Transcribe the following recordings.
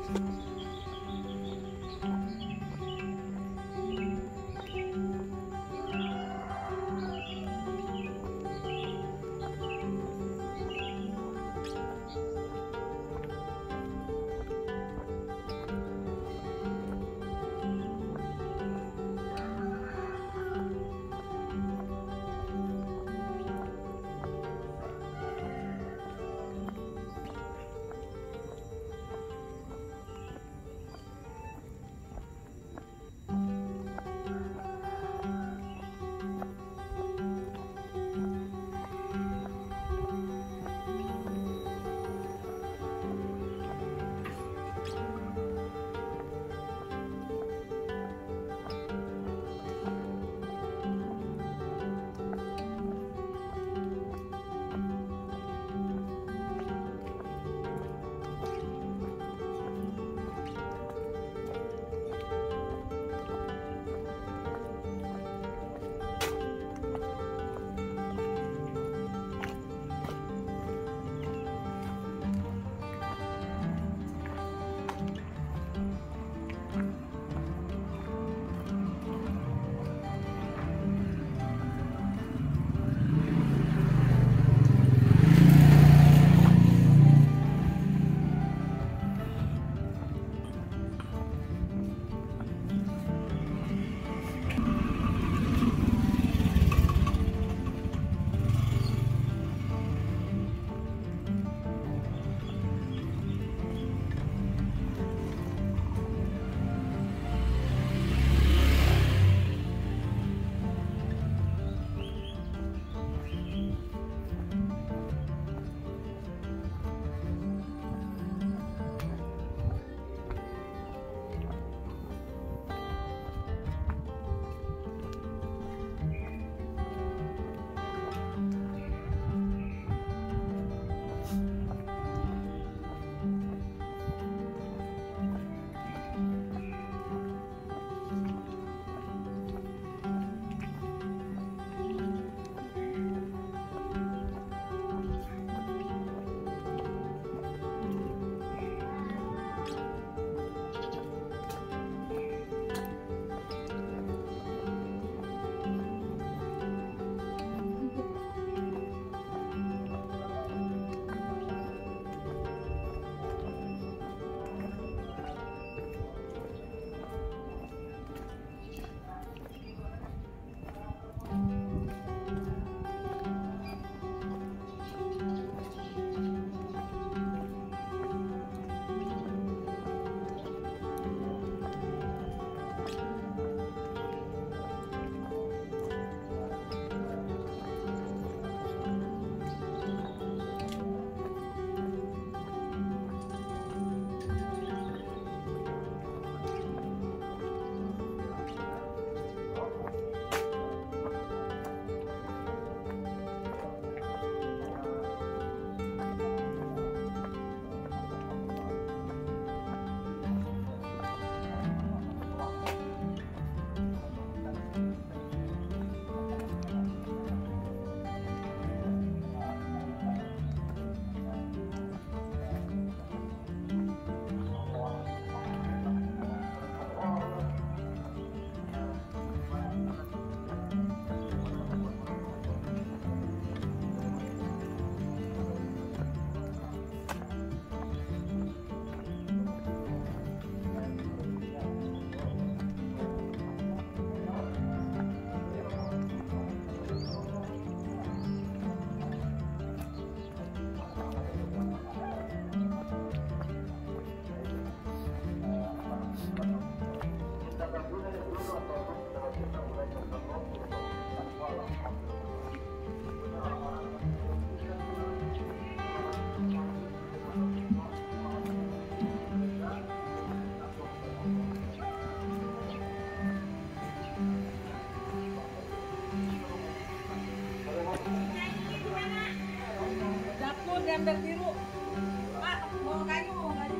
ember biru. Pak, mau kayu, mau kayu.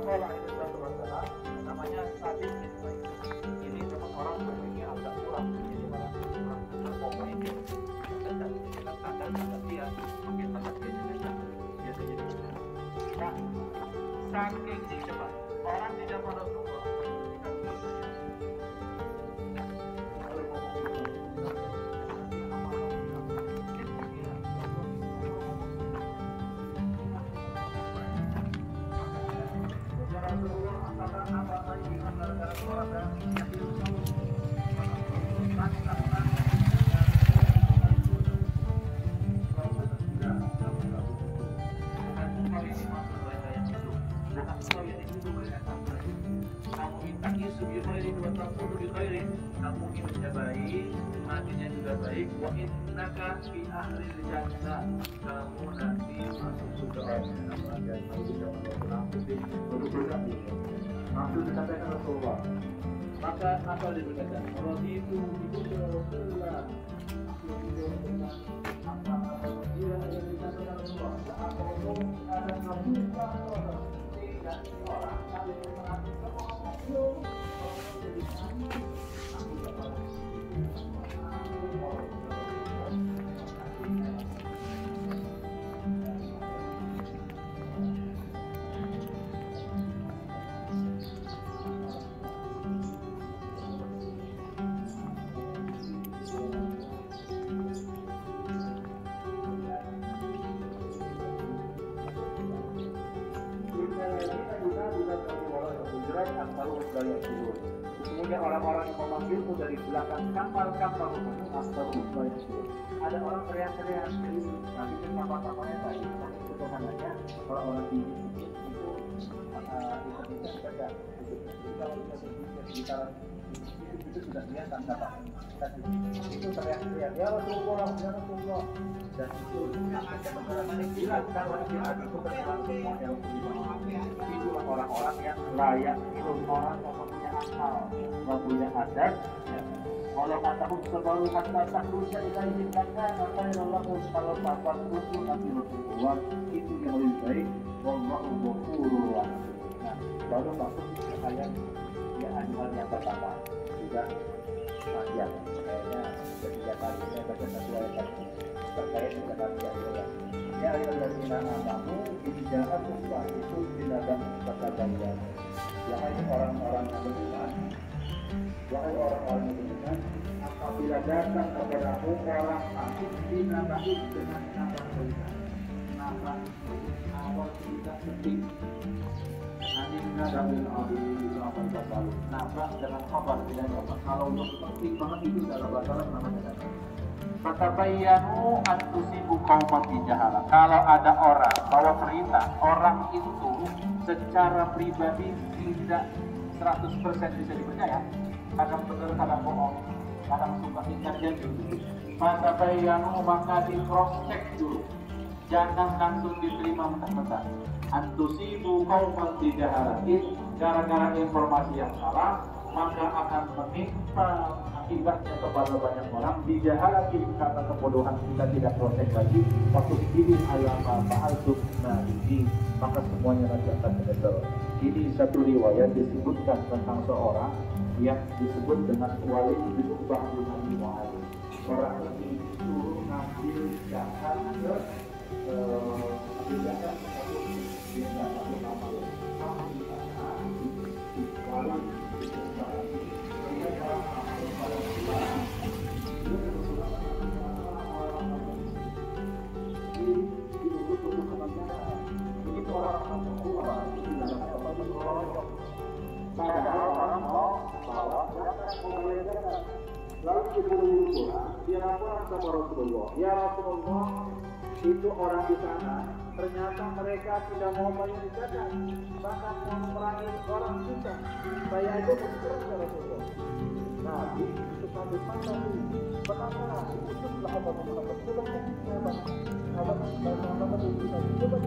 sekolah itu suatu masalah, namanya statis insight. Ini memang orang berpikir agak kurang, jadi orang kurang terpokok itu. Sedang kita sadar dia, makin lama dia jadi biasanya. Nah, saking sih coba orang di zaman Rasulullah ketika biasanya kalau Rasulullah akan apa lagi antara keluarga yang kamu hidupnya baik, matinya juga baik. Wa innaka fi ahlil jannah, kamu nanti masuk surga. Masuk dikatakan Rasulullah. Maka apa dia berkata? Raditu itu Rasulullah. Dia ada dikatakan Rasulullah. Apa itu ada kabupaten orang tidak orang saling mengatakan kemudian orang-orang yang memanggilmu dari belakang kapal-kapal ada orang teriak-teriak nanti ke kapal-kapalnya tadi itu kesananya orang-orang di itu Indonesia saja kalau kita itu sudah kelihatan kapal itu teriak-teriak ya Rasulullah dan itu bilang kalau kita itu berjalan semua yang itulah orang-orang yang layak itu orang yang punya akal yang punya adat walau kataku sebaru kata takut ilahi karena apa yang Allah kalau papan itu nanti berbuat itu yang lebih baik wallahu ghafurur rahim. Nah baru masuk ke ayat ayat yang pertama juga panjang kayaknya ketiga kali saya baca satu ayat terkait dengan ayat ya ayyuhallazina amanu idza itu tidak kata banyak. Wahai orang-orang yang beriman, wahai orang-orang yang beriman, apabila datang kepadamu orang asing dinamai dengan nama beriman, nama awal kita penting. Anjingnya dari Abi itu apa batal? Nama dengan kabar tidak apa. Kalau yang penting banget itu dalam bahasa namanya. Fatabayyanu an tusibu qauman bijahalah. Kalau ada orang bawa perintah, orang itu secara pribadi tidak 100% bisa dipercaya. Kadang benar, kadang bohong, kadang suka ingkar janji. Fatabayyanu maka di cross check dulu. Jangan langsung diterima mentah-mentah. An tusibu qauman bijahalah. Gara-gara informasi yang salah, maka akan menimpa akibatnya kepada banyak orang dijahalatin karena kebodohan kita tidak proses lagi waktu ini alama fa'altum ini maka semuanya nanti akan menyesal. Ini satu riwayat disebutkan tentang seorang yang disebut dengan Walid bin Uqbah bin Abi Mu'adzib. Orang ini disuruh ngambil zakat ke ngambil zakat ke satu nama lalu disuruh dia lapor sama Rasulullah. Ya Rasulullah, itu orang di sana ternyata mereka tidak mau bayar zakat, bahkan mau memerangi orang kita. Saya aja berserah ya Rasulullah. Nabi itu sambil pandang benarkah itu telah apa-apa sudah sahabat itu bisa coba